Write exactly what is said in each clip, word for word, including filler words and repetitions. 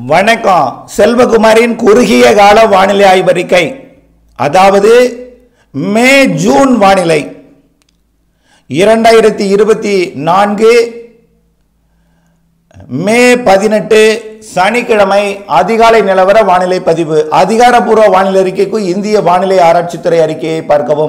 வணக்கம். செல்வகுமாரின் குறுகிய கால வானிலை ஆய்வறிக்கை, அதாவது மே ஜூன் வானிலை இரண்டாயிரத்தி இருபத்தி நான்கு மே பதினெட்டு சனிக்கிழமை அதிகாலை நிலவர வானிலை பதிவு. அதிகாரப்பூர்வ வானிலை அறிக்கைக்கு இந்திய வானிலை ஆராய்ச்சித்துறை அறிக்கையை பார்க்கவும்.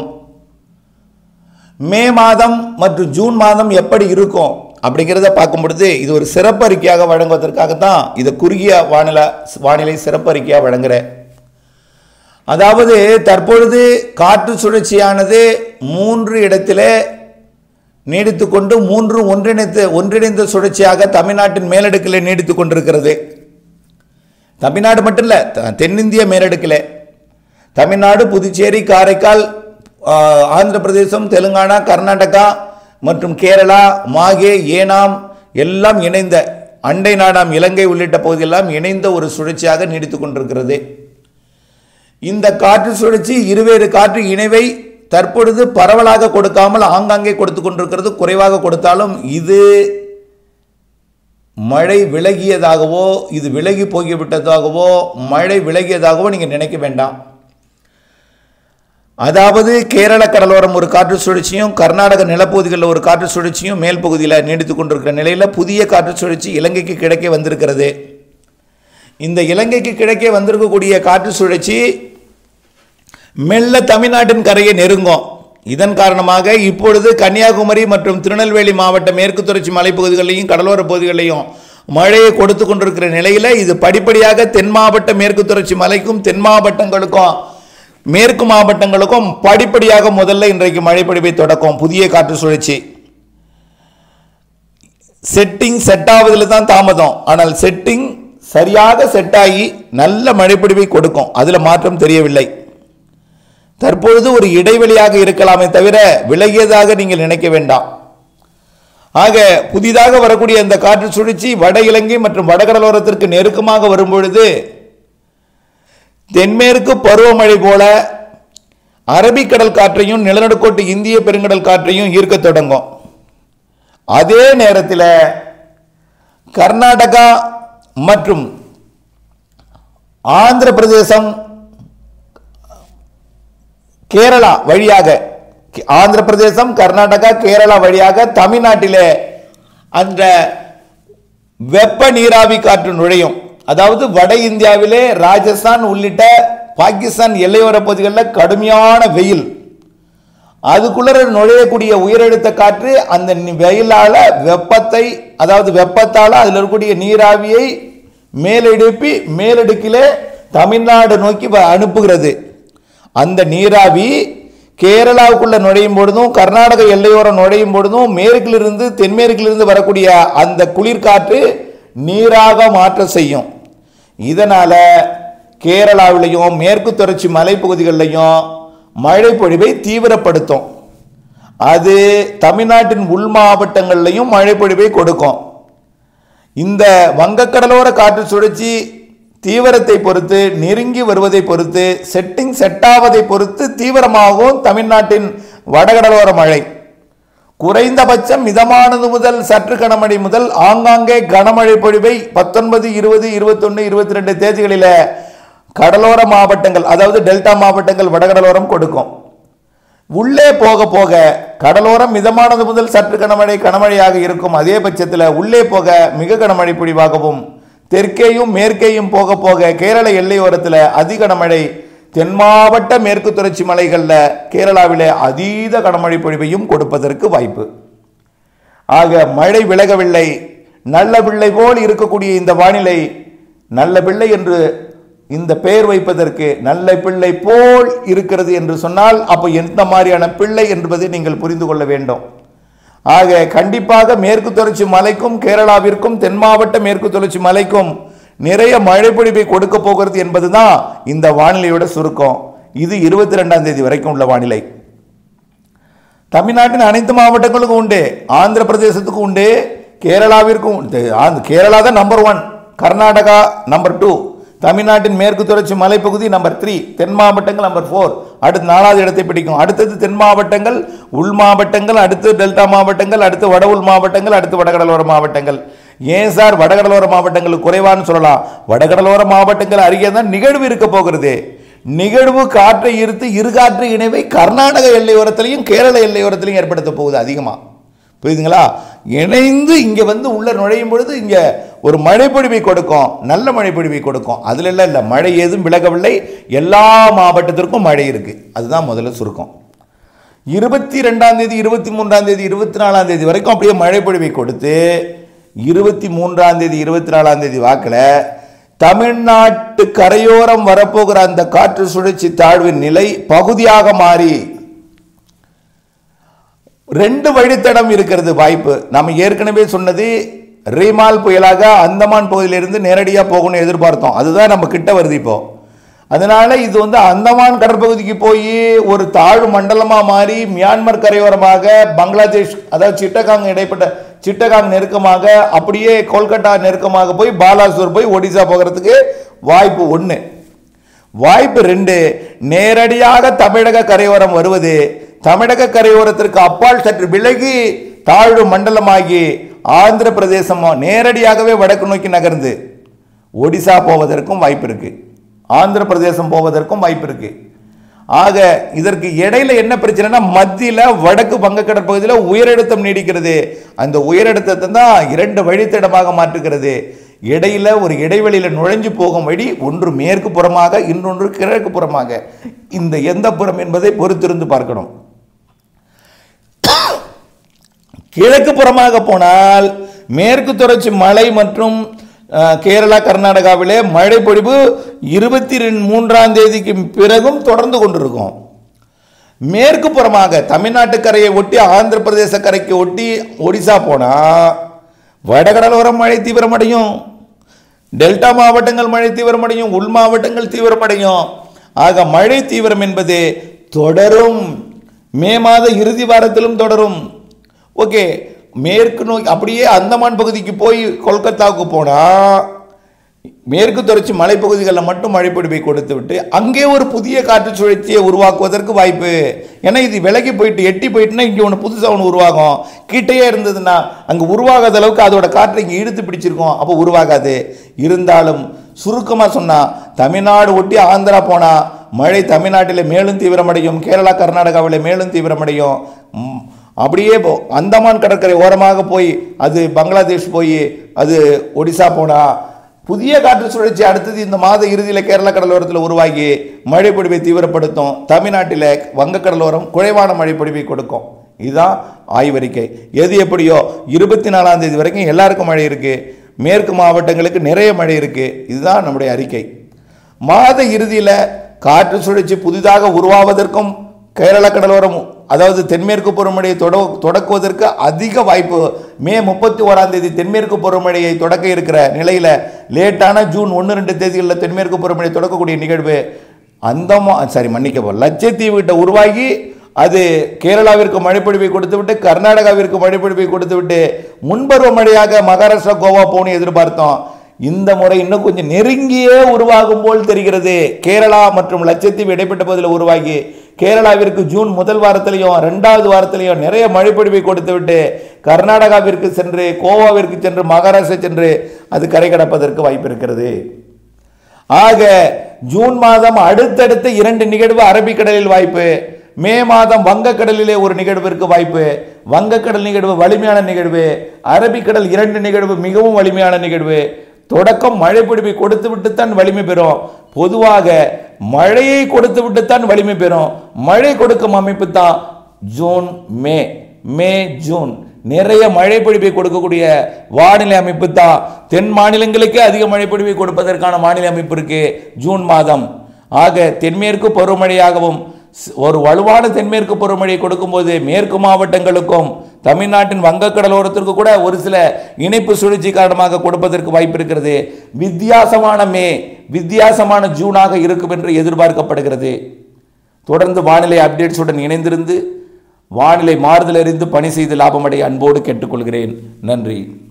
மே மாதம் மற்றும் ஜூன் மாதம் எப்படி இருக்கும் அப்படிங்கிறத பார்க்கும் பொழுது இது ஒரு சிறப்பு அறிக்கையாக வழங்குவதற்காகத்தான் இதை குறுகிய வானிலை வானிலை சிறப்பு அறிக்கையாக வழங்குகிறேன். அதாவது தற்பொழுது காற்று சுழற்சியானது மூன்று இடத்திலே நீடித்து கொண்டு மூன்று ஒன்றிணைத்து ஒன்றிணைந்த சுழற்சியாக தமிழ்நாட்டின் மேலடுக்கில் நீடித்து கொண்டிருக்கிறது. தமிழ்நாடு மட்டும் இல்லை, தென்னிந்திய மேலடுக்கில் தமிழ்நாடு, புதுச்சேரி, காரைக்கால், ஆந்திர பிரதேசம், தெலுங்கானா, கர்நாடகா மற்றும் கேரளா, மாகே, ஏனாம் எல்லாம் இணைந்த அண்டை நாடாம் இலங்கை உள்ளிட்ட பகுதியெல்லாம் இணைந்த ஒரு சுழற்சியாக நீடித்து கொண்டிருக்கிறது. இந்த காற்று சுழற்சி இருவேறு காற்று இணைவை தற்பொழுது பரவலாக கொடுக்காமல் ஆங்காங்கே கொடுத்து கொண்டிருக்கிறது. குறைவாக கொடுத்தாலும் இது மழை விலகியதாகவோ இது விலகி போய்விட்டதாகவோ மழை விலகியதாகவோ நீங்கள் நினைக்க வேண்டாம். அதாவது கேரள கடலோரம் ஒரு காற்று சுழற்சியும் கர்நாடக நிலப்பகுதிகளில் ஒரு காற்று சுழற்சியும் மேல் பகுதியில் நீடித்து கொண்டிருக்கிற நிலையில் புதிய காற்று சுழற்சி இலங்கைக்கு கிழக்கே வந்திருக்கிறது. இந்த இலங்கைக்கு கிழக்கே வந்திருக்கக்கூடிய காற்று சுழற்சி மெல்ல தமிழ்நாட்டின் கரையை நெருங்கும். இதன் காரணமாக இப்பொழுது கன்னியாகுமரி மற்றும் திருநெல்வேலி மாவட்ட மேற்கு தொடர்ச்சி மலைப்பகுதிகளிலையும் கடலோர பகுதிகளிலையும் மழையை கொடுத்து கொண்டிருக்கிற நிலையில் இது படிப்படியாக தென் மாவட்ட மேற்கு தொடர்ச்சி மலைக்கும் தென் மாவட்டங்களுக்கும் மேற்கு மாவட்டங்களுக்கும் படிப்படியாக முதல்ல இன்றைக்கு மழை பொழிவை தொடக்கும். புதிய காற்று சுழற்சி செட்டிங் செட் ஆவதில் தான் தாமதம், ஆனால் செட்டிங் சரியாக செட் ஆகி நல்ல மழைப்பொழிவை கொடுக்கும். அதில் மாற்றம் தெரியவில்லை. தற்பொழுது ஒரு இடைவெளியாக இருக்கலாமே தவிர விலகியதாக நீங்கள் நினைக்க வேண்டாம். ஆக புதிதாக வரக்கூடிய அந்த காற்று சுழற்சி வட இலங்கை மற்றும் வடகடலோரத்திற்கு நெருக்கமாக வரும்பொழுது தென்மேற்கு பருவமழை போல அரபிக்கடல் காற்றையும் நிலநடுக்கோட்டு இந்திய பெருங்கடல் காற்றையும் ஈர்க்க தொடங்கும். அதே நேரத்தில் கர்நாடகா மற்றும் ஆந்திர பிரதேசம், கேரளா வழியாக ஆந்திர பிரதேசம், கர்நாடகா, கேரளா வழியாக தமிழ்நாட்டிலே அந்த வெப்ப நீராவி காற்று நுழையும். அதாவது வட இந்தியாவிலே ராஜஸ்தான் உள்ளிட்ட பாகிஸ்தான் எல்லையோர பகுதிகளில் கடுமையான வெயில், அதுக்குள்ள நுழையக்கூடிய உயரழுத்த காற்று அந்த வெயிலால வெப்பத்தை அதாவது வெப்பத்தால் அதில் இருக்கக்கூடிய நீராவியை மேலெடுப்பி மேலடுக்கிலே தமிழ்நாடு நோக்கி அனுப்புகிறது. அந்த நீராவி கேரளாவுக்குள்ள நுழையும் பொழுதும் கர்நாடக எல்லையோரம் நுழையும் பொழுதும் மேற்கிலிருந்து தென்மேற்கிலிருந்து வரக்கூடிய அந்த குளிர்காற்று நீராக மாற்ற செய்யும். இதனால கேரளாவிலையும் மேற்கு தொடர்ச்சி மலைப்பகுதிகளிலையும் மழை பொழிவை தீவிரப்படுத்தும். அது தமிழ்நாட்டின் உள் மாவட்டங்களிலையும் மழை பொழிவை கொடுக்கும். இந்த வங்கக்கடலோர காற்று சுழற்சி தீவிரத்தை பொறுத்து நெருங்கி வருவதை பொறுத்து செட்டிங் செட்டாவதை பொறுத்து தீவிரமாகவும் தமிழ்நாட்டின் வடகடலோர மழை குறைந்தபட்சம் மிதமானது முதல் சற்று கனமழை முதல் ஆங்காங்கே கனமழை பொழிவை பத்தொன்பது, இருபது, இருபத்தொன்னு, இருபத்தி ரெண்டு தேதிகளில் கடலோர மாவட்டங்கள் அதாவது டெல்டா மாவட்டங்கள் வடகடலோரம் கொடுக்கும். உள்ளே போக போக கடலோரம் மிதமானது முதல் சற்று கனமழை கனமழையாக இருக்கும். அதே பட்சத்தில் உள்ளே போக மிக கனமழை பொழிவாகவும் தெற்கேயும் மேற்கேயும் போக போக கேரள எல்லையோரத்தில் அதிக கனமழை, தென் மாவட்ட மேற்கு தொடர்ச்சி மலைகளில் கேரளாவில் அதீத கனமழை பொழிவையும் கொடுப்பதற்கு வாய்ப்பு. ஆக மழை விலகவில்லை. நல்ல பிள்ளை போல் இருக்கக்கூடிய இந்த வானிலை நல்ல பிள்ளை என்று இந்த பெயர் வைப்பதற்கு நல்ல பிள்ளை போல் இருக்கிறது என்று சொன்னால் அப்போ எந்த மாதிரியான பிள்ளை என்பதை நீங்கள் புரிந்து கொள்ள வேண்டும். ஆக கண்டிப்பாக மேற்கு தொடர்ச்சி மலைக்கும் கேரளாவிற்கும் தென் மாவட்ட மேற்கு தொடர்ச்சி மலைக்கும் நிறைய மழை பொழிவை கொடுக்க போகிறது என்பதுதான் இந்த வானிலையோட சுருக்கம். இது இருபத்தி ரெண்டாம் தேதி வரைக்கும் உள்ள வானிலை. தமிழ்நாட்டின் அனைத்து மாவட்டங்களுக்கும் உண்டு, ஆந்திர பிரதேசத்துக்கும் உண்டு, கேரளாவிற்கும் உண்டு. கேரளா தான் number one, Karnataka number two, தமிழ்நாட்டின் மேற்கு தொடர்ச்சி மலைப்பகுதி நம்பர் த்ரீ, தென் மாவட்டங்கள் நம்பர் ஃபோர், அடுத்து நாலாவது இடத்தை பிடிக்கும். அடுத்தது தென் மாவட்டங்கள், உள் மாவட்டங்கள், அடுத்து டெல்டா மாவட்டங்கள், அடுத்து வட உள் மாவட்டங்கள், அடுத்து வடகடலோர மாவட்டங்கள். ஏன் சார் வடகடலோர மாவட்டங்களுக்கு குறைவான்னு சொல்லலாம். வடகடலோர மாவட்டங்கள் அருகே தான் நிகழ்வு இருக்க போகிறது. நிகழ்வு காற்றை ஈர்த்து இருகாற்று இணைவை கர்நாடக எல்லையோரத்திலையும் கேரள எல்லையோரத்திலையும் ஏற்படுத்த போகுது அதிகமாக. புரியுதுங்களா? இணைந்து இங்கே வந்து உள்ள நுழையும் பொழுது இங்கே ஒரு மழைப்பொழிவை கொடுக்கும், நல்ல மழைப்பொழிவை கொடுக்கும். அதில் எல்லாம் இல்லை, மழை ஏதும் விலகவில்லை, எல்லா மாவட்டத்திற்கும் மழை இருக்குது. அதுதான் முதல்ல சுருக்கம். இருபத்தி ரெண்டாம் தேதி இருபத்தி மூன்றாம் தேதி இருபத்தி நாலாம் தேதி வரைக்கும் அப்படியே மழைப்பொழிவை கொடுத்து இருபத்தி மூன்றாம் தேதி இருபத்தி நாலாம் தேதி வாக்கில் தமிழ்நாட்டு கரையோரம் வரப்போகிற அந்த காற்று சுழற்சி தாழ்வின் நிலை பகுதியாக மாறி ரெண்டு வழித்தடம் இருக்கிறது வாய்ப்பு. நம்ம ஏற்கனவே சொன்னது ரீமால் புயலாக அந்தமான் பகுதியிலிருந்து நேரடியாக போகணும்னு எதிர்பார்த்தோம். அதுதான் நம்ம கிட்ட வருது இப்போ. அதனால இது வந்து அந்தமான் கடற்பகுதிக்கு போய் ஒரு தாழ்வு மண்டலமாக மாறி மியான்மர் கரையோரமாக பங்களாதேஷ், அதாவது சிட்டகாங் இடைப்பட்ட சிட்டகாங் நெருக்கமாக அப்படியே கொல்கட்டா நெருக்கமாக போய் பாலாசூர் போய் ஒடிசா போகிறதுக்கு வாய்ப்பு ஒன்று. வாய்ப்பு ரெண்டு, நேரடியாக தமிழக கரையோரம் வருவது, தமிழக கரையோரத்திற்கு அப்பால் சற்று விலகி தாழ்வு மண்டலமாகி ஆந்திர பிரதேசம் நேரடியாகவே வடக்கு நோக்கி நகர்ந்து ஒடிசா போவதற்கும் வாய்ப்பு இருக்கு, ஆந்திர பிரதேசம் போவதற்கும் வாய்ப்பு இருக்கு. ஆக இதற்கு இடையில என்ன பிரச்சனைனா, மத்தியில் வடக்கு வங்கக்கடல் பகுதியில் உயரழுத்தம் நீடிக்கிறது. அந்த உயரழுத்தத்தை தான் இரண்டு வழித்தடமாக மாற்றுகிறது. இடையில ஒரு இடைவெளியில் நுழைஞ்சு போகும் வழி ஒன்று மேற்கு புறமாக, இன்னொன்று கிழக்கு புறமாக. இந்த எந்த புறம் என்பதை பொறுத்திருந்து பார்க்கணும். கிழக்கு புறமாக போனால் மேற்கு தொடர்ச்சி மலை மற்றும் கேரளா கர்நாடகாவிலே மழை பொழிவு இருபத்தி மூன்றாம் தேதிக்கு பிறகும் தொடர்ந்து கொண்டிருக்கும். மேற்கு புறமாக தமிழ்நாட்டு கரையை ஒட்டி ஆந்திர பிரதேச கரைக்கு ஒட்டி ஒடிசா போனா வடகடலோரம் மழை தீவிரமடையும், டெல்டா மாவட்டங்கள் மழை தீவிரமடையும், உள் மாவட்டங்கள் தீவிரமடையும். ஆக மழை தீவிரம் என்பது தொடரும். மே மாத இறுதி வாரத்திலும் தொடரும். ஓகே, மேற்கு நோக்கி அப்படியே அந்தமான் பகுதிக்கு போய் கொல்கத்தாவுக்கு போனால் மேற்கு தொடர்ச்சி மலைப்பகுதிகளில் மட்டும் மழைப்பொழிவை கொடுத்து விட்டு அங்கே ஒரு புதிய காற்று சுழற்சியை உருவாக்குவதற்கு வாய்ப்பு. ஏன்னா இது விலகி போயிட்டு எட்டி போயிட்டுனா இங்கே ஒன்று புதுசாக ஒன்று உருவாகும். கிட்டையே இருந்ததுன்னா அங்கே உருவாகாத அளவுக்கு அதோட காற்றை இங்கே இழுத்து பிடிச்சிருக்கோம், அப்போ உருவாகாது. இருந்தாலும் சுருக்கமாக சொன்னால் தமிழ்நாடு ஒட்டி ஆந்திரா போனால் மழை தமிழ்நாட்டில் மேலும் தீவிரமடையும், கேரளா கர்நாடகாவில் மேலும் தீவிரமடையும். அப்படியே அந்தமான் கடற்கரை ஓரமாக போய் அது பங்களாதேஷ் போய் அது ஒடிசா போனால் புதிய காற்று சுழற்சி அடுத்தது இந்த மாத இறுதியில் கேரளா கடலோரத்தில் உருவாகி மழைப்பொழிவை தீவிரப்படுத்தும். தமிழ்நாட்டில் வங்கக்கடலோரம் குறைவான மழைப்பொழிவை கொடுக்கும். இதுதான் ஆய்வறிக்கை. எது எப்படியோ இருபத்தி நாலாம் தேதி வரைக்கும் எல்லாருக்கும் மழை இருக்குது, மேற்கு மாவட்டங்களுக்கு நிறைய மழை இருக்குது. இதுதான் நம்முடைய அறிக்கை. மாத இறுதியில் காற்று சுழற்சி புதிதாக உருவாவதற்கும் கேரளா கடலோரம் அதாவது தென்மேற்கு பருவமழையை தொட தொடக்குவதற்கு அதிக வாய்ப்பு. மே முப்பத்தி ஓராம் தேதி தென்மேற்கு பருவமழையை தொடக்க இருக்கிற நிலையில் லேட்டான ஜூன் ஒன்று ரெண்டு தேதிகளில் தென்மேற்கு பருவமழை தொடக்கக்கூடிய நிகழ்வு அந்தமா சாரி மன்னிக்கப்போ லட்சத்தீவு கிட்ட உருவாகி அது கேரளாவிற்கு மழைப்பொழிவை கொடுத்து விட்டு கர்நாடகாவிற்கு மழைப்பொழிவை கொடுத்து விட்டு முன்பருவ மழையாக மகாராஷ்டிரா கோவா போன்னு எதிர்பார்த்தோம். இந்த முறை இன்னும் கொஞ்சம் நெருங்கியே உருவாகும் போல் தெரிகிறது. கேரளா மற்றும் லட்சத்தீவு இடைப்பட்ட பகுதியில் உருவாகி கேரளாவிற்கு ஜூன் முதல் வாரத்திலையும் ரெண்டாவது வாரத்திலையும் நிறைய மழைப்பொழிவை கொடுத்து விட்டு கர்நாடகாவிற்கு சென்று கோவாவிற்கு சென்று மகாராஷ்டிரா சென்று அது கரை கடப்பதற்கு வாய்ப்பு இருக்கிறது. ஆக ஜூன் மாதம் அடுத்தடுத்த இரண்டு நிகழ்வு அரபிக்கடலில் வாய்ப்பு, மே மாதம் வங்கக்கடலிலே ஒரு நிகழ்விற்கு வாய்ப்பு. வங்கக்கடல் நிகழ்வு வலிமையான நிகழ்வு, அரபிக்கடல் இரண்டு நிகழ்வு மிகவும் வலிமையான நிகழ்வு. தொடக்கம் மழை பொழிவை கொடுத்து விட்டுத்தான் வலிமை பெறும். பொதுவாக மழையை கொடுத்து விட்டுத்தான் வலிமை பெறும். மழை கொடுக்கும் அமைப்பு தான் ஜூன் மே மே ஜூன் நிறைய மழை பொழிவை கொடுக்கக்கூடிய வானிலை அமைப்பு தான். தென் மாநிலங்களுக்கே அதிக மழை பொழிவை கொடுப்பதற்கான வானிலை அமைப்பு இருக்கு ஜூன் மாதம். ஆக தென்மேற்கு பருவமழையாகவும் ஒரு வலுவான தென்மேற்கு பருவமழையை கொடுக்கும்போது மேற்கு மாவட்டங்களுக்கும் தமிழ்நாட்டின் வங்கக்கடலோரத்திற்கு கூட ஒரு சில இணைப்பு சுழற்சி காரணமாக கொடுப்பதற்கு வாய்ப்பு இருக்கிறது. வித்தியாசமான மே வித்தியாசமான ஜூனாக இருக்கும் என்று எதிர்பார்க்கப்படுகிறது. தொடர்ந்து வானிலை அப்டேட்ஸுடன் இணைந்திருந்து வானிலை மாறுதல் அறிந்து பணி செய்து லாபமடைய அன்போடு கேட்டுக்கொள்கிறேன். நன்றி.